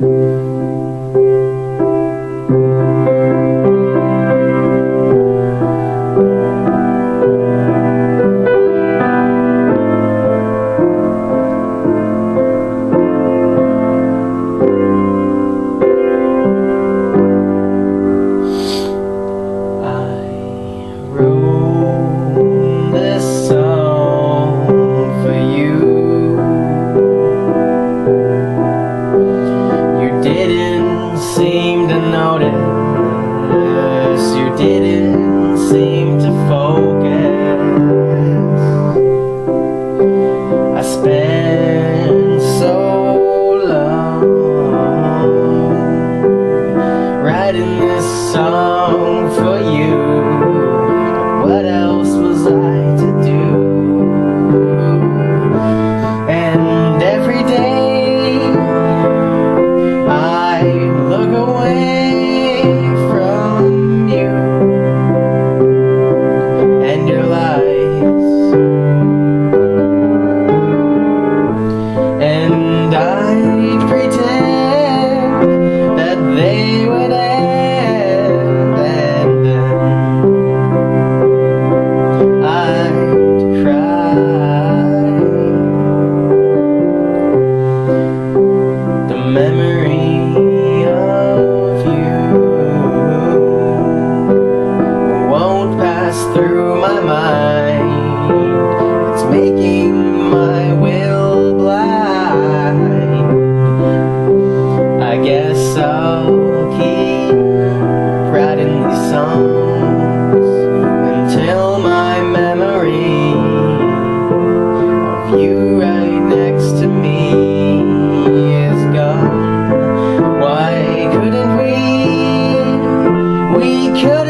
Seem to notice, you didn't seem to focus. I spent so long writing this song for you. What else was I to do? And every day I look away from you and your lies, and I'd pretend that they would end, and then I'd cry. The memory through my mind, it's making my will blind. I guess I'll keep writing these songs until my memory of you right next to me is gone. Why couldn't we? We could